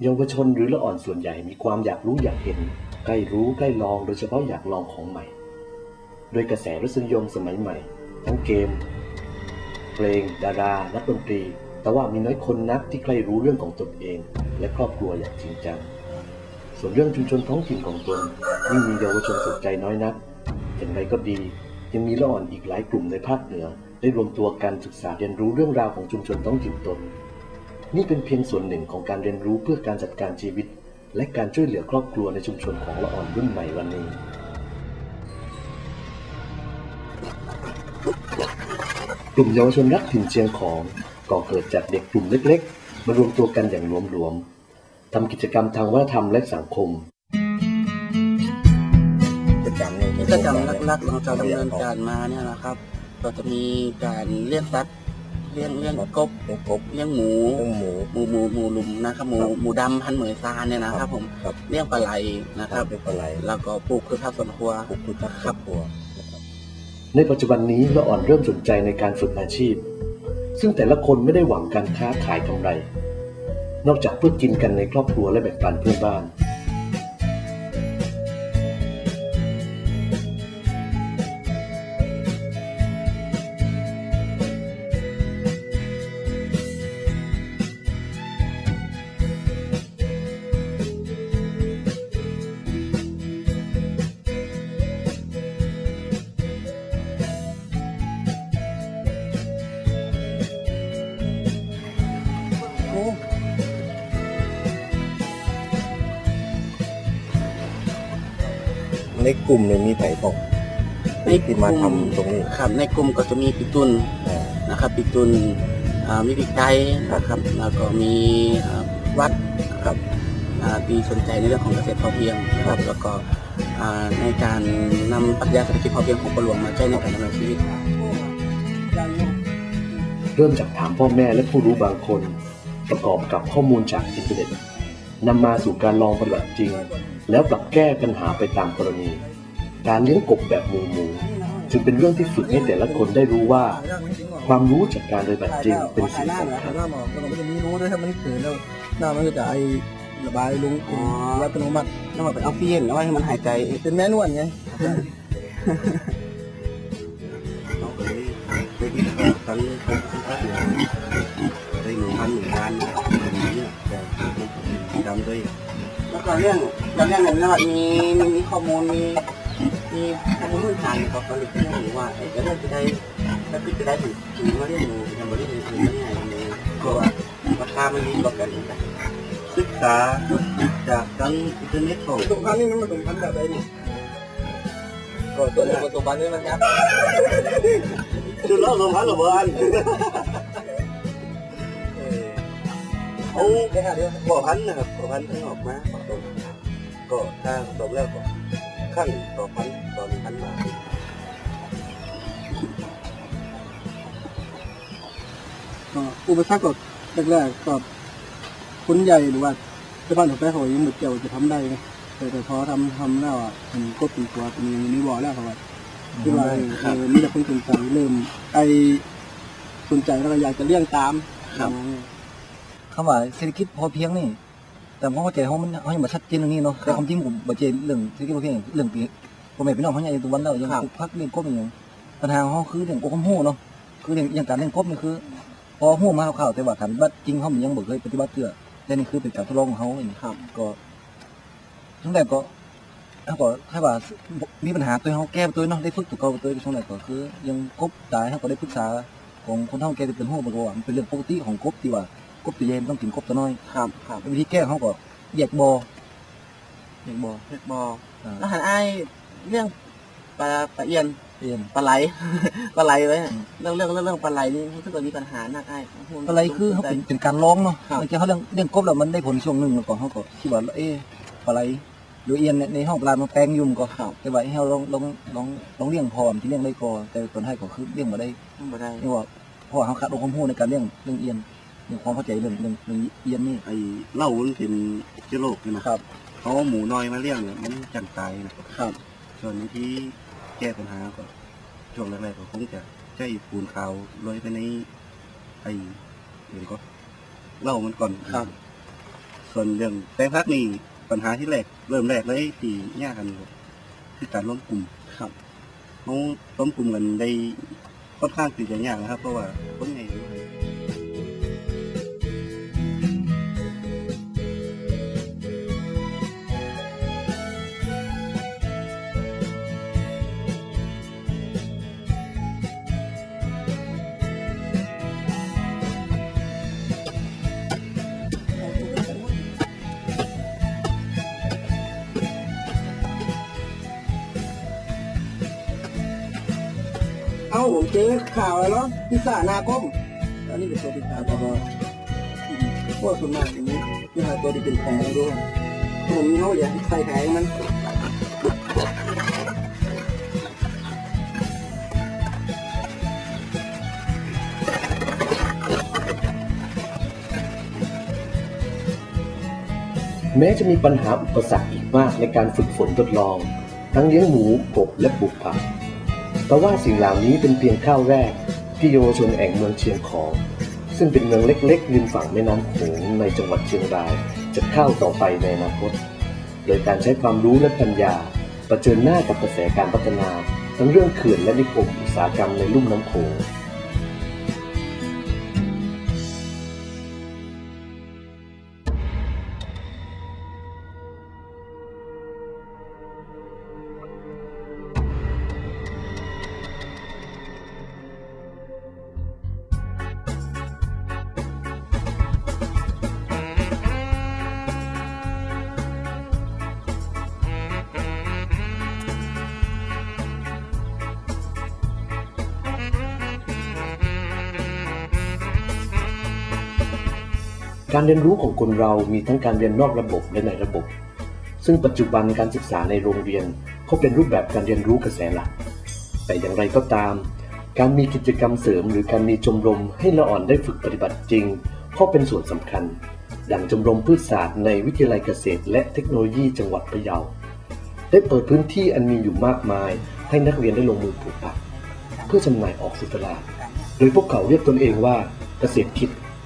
เยาวชนหรือละอ่อนส่วนใหญ่มีความอยากรู้อยากเห็นใกล้รู้ใกล้ลองโดยเฉพาะอยากลองของใหม่โดยกระแสรสนิยมสมัยใหม่ทั้งเกมเพลงดารานักดนตรีแต่ว่ามีน้อยคนนักที่ใคร่รู้เรื่องของตนเองและครอบครัวอย่างจริงจังส่วนเรื่องชุมชนท้องถิ่นของตนยิ่งมีเยาวชนสนใจน้อยนักอย่างไรก็ดียังมีละอ่อนอีกหลายกลุ่มในภาคเหนือได้รวมตัวกันศึกษาเรียนรู้เรื่องราวของชุมชนท้องถิ่นตนนี่เป็นเพียงส่วนหนึ่งของการเรียนรู้เพื่อการจัดการชีวิตและการช่วยเหลือครอบครัวในชุมชนของละอ่อนรุ่นใหม่วันนี้กลุ่มเยาวชนรักถิ่นเชียงของก่อเกิดจากเด็กกลุ่มเล็กๆมารวมตัวกันอย่างหลวมๆทำกิจกรรมทางวัฒนธรรมและสังคมกิจกรรมหลักๆของเราดำเนินการมาเนี่ยนะครับก็จะมีการเลี้ยงสัตว์เลี้ยงกบเลี้ยงหมูลุมนะครับหมูดำพันเหมยซานเนี่ยนะครับผมเลี้ยงปลาไหลนะครับแล้วก็ปลูกพืชผักสวนครัวในปัจจุบันนี้ละอ่อนเริ่มสนใจในการฝึกอาชีพซึ่งแต่ละคนไม่ได้หวังการค้าขายกำไรนอกจากเพื่อกินกันในครอบครัวและแบ่งปันเพื่อนบ้านในกลุ่มเนี่ยมีไผ่ตกที่มาทำตรงนี้ครับในกลุ่มก็จะมีปีตุนนะครับปีตุนมีปีไก่นะครับแล้วก็มีวัดครับที่สนใจในเรื่องของเกษตรพอเพียงนะครับแล้วก็ในการนำปรัชญาเศรษฐกิจพอเพียงของปหลวงมาใช้ในการดำเนินชีวิตเริ่มจากถามพ่อแม่และผู้รู้บางคนประกอบกับข้อมูลจากอินเทอร์เน็ตนำมาสู่การลองปฏิบัติจริงแล้วปรับแก้ปัญหาไปตามกรณีการเลี้ยงกบแบบหมู่จึงเป็นเรื่องที่ฝึกให้แต่ละคนได้รู้ว่าความรู้จากการปฏิบัติจริงเป็นสิ่งสำคัญมันจะมีรู้ด้วยถ้ามันเกิดแล้วน้ำมันจะระบายลงแล้วอัตโนมัติน้ำมันเป็นออกซิเจนแล้วให้มันหายใจเป็นแม่นวลไงได้1,000ดำด้วยแล้วก็เรื่องนั้นนะมีข้อมูลมีข้อมูลพื้นฐานกับผลิตที่หรือว่าจะเริ่มจะได้ถึงมาเรียนรู้ทำมาเรียนรู้ยังไงก็ราคามันดีกว่ากันศึกษาจากทางอินเทอร์เน็ตของตรงนี้มันเป็นพันแบบไหนนี่ก็ตัวนี้ปัจจุบันนี้มันยับจุดเริ่มลงพันหรือเปล่าเขาบ่อพันนะครับบ่อพันที่ออกมาก็ถ้าตกแล้วก็ขั้นต่อพันต่อ1,000 บาทอุปสรรคก็แรกๆก็คนใหญ่หรือว่าชาวบ้านของแป้เขายังไม่เกี่ยวจะทำได้นะแต่พอทำแล้วมันก็ตีตัวเป็นมีบ่อแล้วครับที่ว่ามีแต่คนสนใจเริ่มสนใจแล้วก็อยากจะเลี้ยงตามคำว่าเศรษฐกิจพอเพียงนี่แต่ผมเข้าใจเขายังมาชัดเจนตรงนี้เนาะความจริงผมบัจเจนเรื่องเศรษฐกิจพอเพียงเรื่องปีผมไม่เป็นน้องเขาอย่างตัววันแล้วยังปลูกพักเลี้ยงกบอย่างปัญหาเขาคือเรื่องโอ้คำหู้เนาะคืออย่างการเลี้ยงกบนี่คือพอหู้มาข่าวแต่ว่าการบัดจริงเขายังบอกเคยปฏิบัติเชื่อแต่นี่คือเป็นการทดลองของเขาอย่างนี้ครับก็ทั้งแต่ก็ถ้าว่ามีปัญหาตัวเขาแก้ตัวเนาะได้ฝึกตัวเก่าตัวช่วงไหนก็คือยังกบตายเขาก็ได้ปรึกษาของคนเฒ่าแก่ที่เป็นหู้บอกว่ามันเป็นเรื่องปกติของกบที่ว่ากบตัวใหญ่ต้องกินกบตัวน้อยครับวิธีแก้เขาก็แยกบ่อแล้วหันไอ้เรื่องปลาเอียนปลาไหลไว้เรื่องปลาไหลนี่ถ้าเกิดมีปัญหาหนักไอ้ปลาไหลคือเขาเป็นการร้องเนาะเมื่อกี้เขาเรื่องกบแล้วมันได้ผลช่วงหนึ่งก่อนเขาก็คิดว่าปลาไหลหรือเอียนในห้องปลามันแปลงยุ่มก็แต่ว่าให้เราลองเลี้ยงพอที่เลี้ยงได้ก็แต่ตอนให้ก็คือเลี้ยงมาได้นี่ว่าเพราะเขาขาดองค์ความรู้ในการเลี้ยงเอียนความเข้าใจเรื่องเอียนนี่เล่ามันเป็นเชื้อโรคนะครับเขาหมูน้อยมาเลี้ยงเนี่ยมันจังตายนะครับส่วนที่แก้ปัญหาก็ช่วงแรกๆก็คงจะใช้ปูนขาวโรยไปในเองก็เล่ามันก่อนครับส่วนเรื่องแปลงพักนี่ปัญหาที่เริ่มแรกเลยที่ยากกันคือการล้มกลุ่มครับเขาล้มกลุ่มกันได้ค่อนข้างที่จะยากนะครับเพราะว่าคนใหญ่ผมเจอข่าวแล้วพิซซ่านาคมอันนี้เป็นตัวพิซซ่าแต่ว่าพวกส่วนมากอย่างนี้พิซซ่าตัวที่เป็นแผงด้วยผมเขาอยากใส่แผงมันแม้จะมีปัญหาอุปสรรคอีกมากในการฝึกฝนทดลองทั้งเลี้ยงหมูกบและปลูกผักแต่ว่าสิ่งเหล่านี้เป็นเพียงข้าวแรกที่เยาวชนแห่งเมืองเชียงของซึ่งเป็นเมืองเล็กๆริมฝั่งแม่น้ำโขงในจังหวัดเชียงรายจะก้าวต่อไปในอนาคตโดยการใช้ความรู้และปัญญาเผชิญหน้ากับกระแสการพัฒนาทั้งเรื่องเขื่อนและนิคมอุตสาหกรรมในลุ่มน้ำโขงการเรียนรู้ของคนเรามีทั้งการเรียนนอกระบบและในระบบ ซึ่งปัจจุบันการศึกษาในโรงเรียนเขาเป็นรูปแบบการเรียนรู้กระแสหลักแต่อย่างไรก็ตามการมีกิจกรรมเสริมหรือการมีชมรมให้ละอ่อนได้ฝึกปฏิบัติจริงก็เป็นส่วนสำคัญดังชมรมพืชศาสตร์ในวิทยาลัยเกษตรและเทคโนโลยีจังหวัดพะเยาได้เปิดพื้นที่อันมีอยู่มากมายให้นักเรียนได้ลงมือปลูกผักเพื่อจำหน่ายออกสู่ตลาดโดยพวกเขาเรียกตนเองว่าเกษตรคิด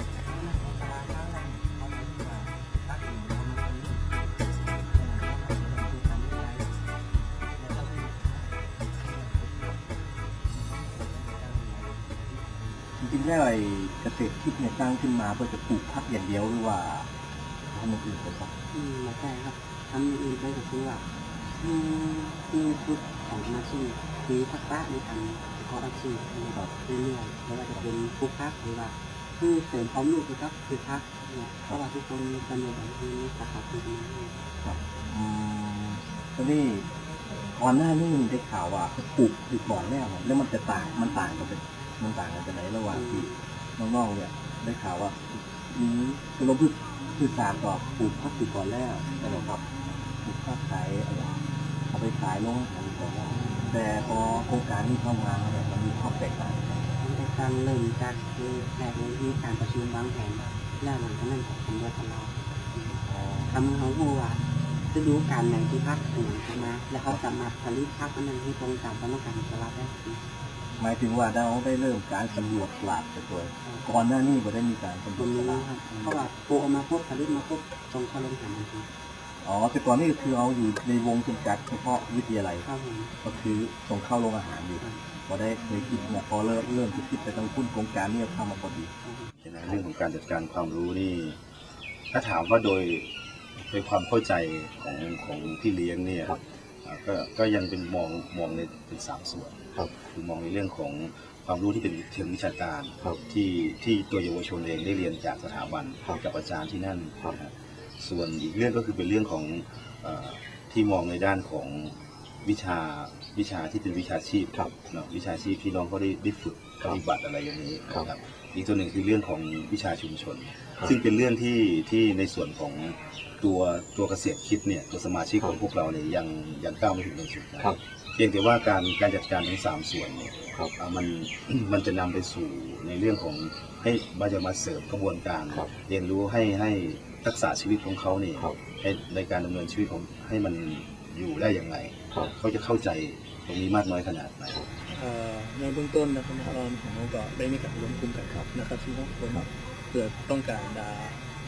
จริงๆแล้วเกษตรคิดเนี่ยตั้งขึ้นมาเพื่อจะปลูกผักอย่างเดียวหรือว่าทำอย่างอื่นไปบ้างไม่ใช่ครับทำอย่างอื่นไปก็คือว่าคือชุดของอาชีพคือทักษะในการประกอบอาชีพแบบเรื่อยๆไม่ว่าจะเป็นปลูกผักหรือว่าคือเสริมความรู้ครับคือผักเนี่ยเพราะว่าทุกคนมีประโยชน์ในที่นี้สาขาที่นี้ครับตอนนี้ก่อนหน้านี้ได้ข่าวว่าเขาปลูกอยู่ก่อนแล้วมันจะต่างกันเป็นไหนระหว่างที่น้องๆเนี่ยได้ข่าวว่าคือเราพืชศาสตร์ก็ปลูกผักอยู่ก่อนแล้วนะครับปลูกผักขายเอาไปขายลงอาหารก่อนแล้วแต่พอโครงการนี้เข้ามาเนี่ยมันมีความแตกต่างการเริ่มจากคือแรกเลยที่การประชุมวางแผนแล้วหลังจากนั้นผมด้วยกันเราทำเขาพูดว่าจะดูการไหนที่พักถึงขึ้นมาแล้วเขาสามารถผลิตพักนั้นที่ตรงตามความต้องการของตลาดได้หมายถึงว่าเราได้เริ่มการสำรวจตลาดไปตัวก่อนหน้านี้ก็ได้มีการสำรวจตลาดเพราะว่าปลูกออกมาพบผลิตมาพบตรงเข้าโรงงานทันทีแต่ก่อนนี่คือเอาอยู่ในวงจำกัดเฉพาะวิทยาลัยก็คือส่งเข้าโรงอาหารอยู่พอได้เคยคิดเนี่ยพอเริ่มคิดไปทางโครงการนี้เข้ามาพอดีในเรื่องของการจัดการความรู้นี่ถ้าถามว่าโดยความเข้าใจของพี่เลี้ยงเนี่ยก็ยังเป็นมองในเป็น3 ส่วนคือมองในเรื่องของความรู้ที่เป็นเชิงวิชาการที่ตัวเยาวชนเองได้เรียนจากสถาบันกับอาจารย์ที่นั่นส่วนอีกเรื่องก็คือเป็นเรื่องของที่มองในด้านของวิชาที่เป็นวิชาชีพเนาะวิชาชีพที่น้องก็ได้ฝึกปฏิบัติอะไรอย่างนี้ครับอีกตัวหนึ่งคือเรื่องของวิชาชุมชนซึ่งเป็นเรื่องที่ในส่วนของตัวเกษตรคิดเนี่ยตัวสมาชิกของพวกเราเนี่ยยังก้าวไม่ถึงตรงจุดนั้นเพียงแต่ว่าการจัดการทั้ง3 ส่วนเนี่ยมันจะนำไปสู่ในเรื่องของให้มาเสริมกระบวนการเรียนรู้ให้ทักษะชีวิตของเขาเนี่ยในการดำเนินชีวิตของให้มันอยู่ได้อย่างไรเขาจะเข้าใจตรงนี้มากน้อยขนาดไหนในเบื้องต้นนะครับเราของเราก็ได้มีการรวมกลุ่มกันครับนะครับที่ทุกคนเพื่อต้องการ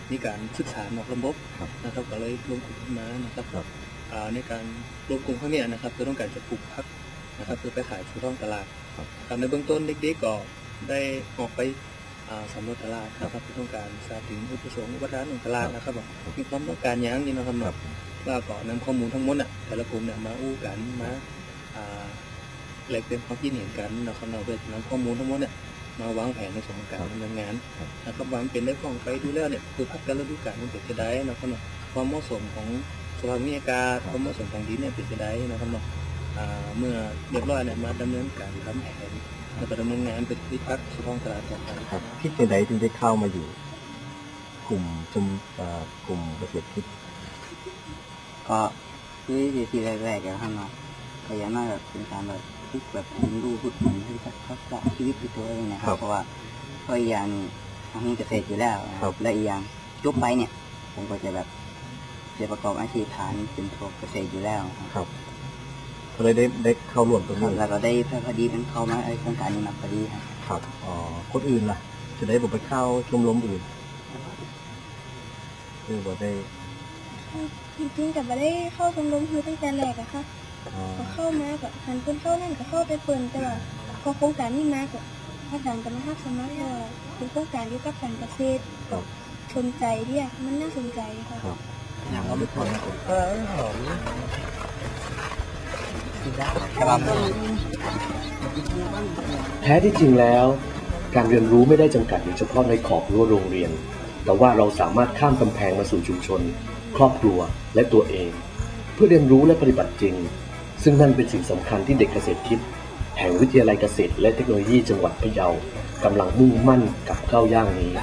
มีการศึกษานอกระบบนะครับก็เลยรวมกลุ่มขึ้นมานะครับในการรวมกลุ่มครั้งนี้นะครับจะต้องการจะปลูกผักนะครับเพื่อไปขายสู่ท้องตลาดในเบื้องต้นเด็กๆก็ได้ออกไปสำรวจตลาดนะครับเพื่อต้องการทราบถึงอุปสงค์อุปทานของตลาดนะครับมีความต้องการอย่างนี้นะครับแล้วก็นำข้อมูลทั้งหมดแต่ละกลุ่มมาอู้กันมาแลกเปลี่ยนความคิดเห็นกันนะครับเราเพื่อนำข้อมูลทั้งหมดมาวางแผนในส่วนของการดำเนินงานนะครับวางเป็นได้ของไปดูแล้วคือพักการฤดูกาลมันเป็นจะได้นะครับความเหมาะสมของสภาพอากาศความเหมาะสมของดินเป็นจะได้นะครับเมื่อเรียบร้อยมาดำเนินการทำแผนแล้วก็ดำเนินงานเป็นที่พักสู่ท้องตลาดต่อไปครับที่เป็นไหนถึงได้เข้ามาอยู่กลุ่มกลุ่มเกษตรคิดก็ที่แรกๆนะครับเนาะก็ยังน่าแบบเป็นการแบบฝึกแบบเรียนรู้ฝึกฝนให้ทักษะชีวิตในตัวเองนะครับเพราะว่าอีกอย่างทำเกษตรอยู่แล้วและอีกอย่างจบไปเนี่ยผมก็จะแบบจะประกอบอาชีพฐานเป็นพวกเกษตรอยู่แล้วครับก็เลยได้เข้าร่วมตรงนี้แล้วก็ได้พอดีเป็นเข้ามาโครงการนี้มาพอดีครับคนอื่นล่ะจะได้บอกไปเข้าชมรมอื่นบอกได้จริงๆกับมาได้เข้าชมรมคือตั้งแต่แรกอะค่ะพอเข้ามากับหันเพื่อนเข้านั่นก็เข้าไปเปิดแต่ว่าพอโครงการนี้มากับพระดังกับมหาสมัครว่าเป็นโครงการเกี่ยวกับการเกษตรสนใจดิมันน่าสนใจค่ะอย่างเราไม่พอนะหอมแท้ที่จริงแล้วการเรียนรู้ไม่ได้จำกัดอยู่เฉพาะในขอบรั้วโรงเรียนแต่ว่าเราสามารถข้ามกำแพงมาสู่ชุมชนครอบครัวและตัวเองเพื่อเรียนรู้และปฏิบัติจริงซึ่งนั่นเป็นสิ่งสำคัญที่เด็กเกษตรคิดแห่งวิทยาลัยเกษตรและเทคโนโลยีจังหวัดพะเยากำลังมุ่งมั่นกับก้าวย่างนี้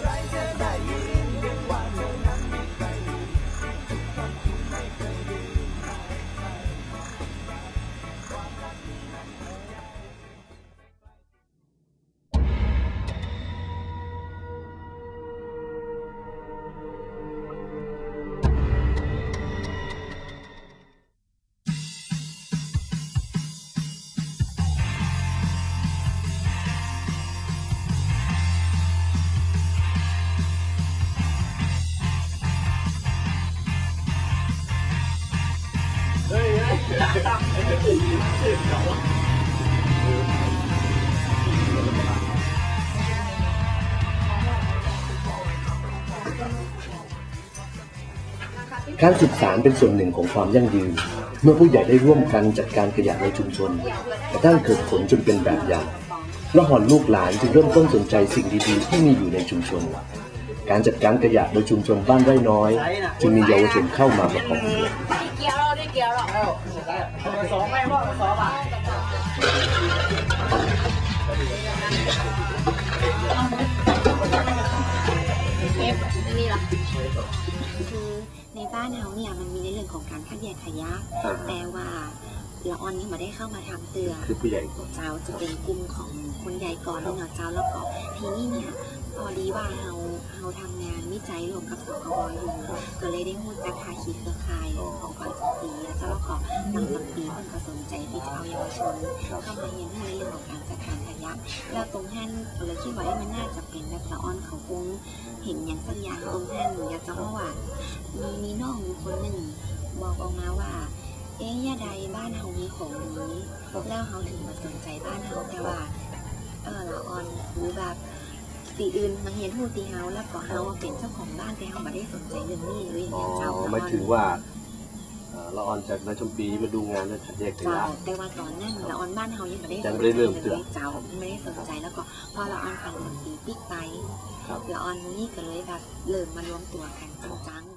การสืบสานเป็นส่วนหนึ่งของความยั่งยืนเมื่อผู้ใหญ่ได้ร่วมกันจัดการขยะในชุมชนกระทั่งเกิดผลจนเป็นแบบอย่างละห่อนลูกหลานจึงเริ่มต้นสนใจสิ่งดีๆที่มีอยู่ในชุมชนการจัดการขยะโดยชุมชนบ้านไร่น้อยจึงมีเยาวชนเข้ามาประกอบคือในบ้านเราเนี่ยมันมีในเรื่องของการคัดแยกขยะแต่ว่าละออนนี่มาได้เข้ามาทำเตือนคือผู้ใหญ่เจ้าจะเป็นกลุ่มของคนใหญ่ก่อนเนาะเจ้าแล้วก็ทีนี้เนี่ยพอดีว่าเราทำงานวิจัยรวมกับสคบอยู่ก็เลยได้รู้จักภาคีเครือข่ายของก่อนสักปีแล้วก็หลังจากปีมันก็สนใจที่จะเอาเยาวชนเข้ามาเรียนรู้ในเรื่องของการจัดการขยะแล้วตรงนั้นเราคิดว่ามันน่าจะเป็นแบบละออนเขาคงเห็นอย่างสักอย่างตรงนั้นหนูอยากจะว่ามีน้องอยู่คนหนึ่งบอกออกมาว่าย่าใดบ้านเฮามีของนี้แล้วเฮาถึงมาสนใจบ้านเฮาแต่ว่าละออนหรือแบบตีอื่นมาเห็นหูตีเฮาแล้วก็เฮาเป็นเจ้าของบ้านแต่เฮาไม่ได้สนใจเรื่องนี้เลยอย่างเจ้าหมายถึงว่าละออนจากนาชมปีมาดูงานแล้วคัดแยกขยะแต่ว่าตอนนั้นละออนบ้านเฮายังไม่ได้สนใจเลยเจ้าไม่ได้สนใจแล้วก็พอละออนฟังดนตรีปิดไปละออนนี่ก็เลยแบบเริ่มมารวมตัวกันจริงจัง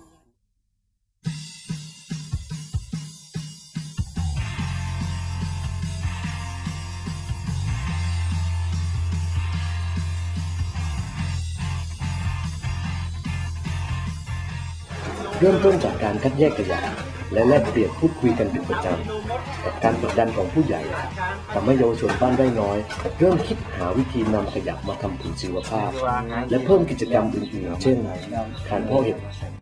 เริ่มต้นจากการคัดแยกขยะและแลกเปลี่ยนพูดคุยกันเป็นประจำกับการกดดันของผู้ใหญ่ทำให้เยาวชนบ้านไร่น้อยเริ่มคิดหาวิธีนำขยะมาทำปุ๋ยชีวภาพและเพิ่มกิจกรรมอื่นๆเช่นการเพาะเห็ด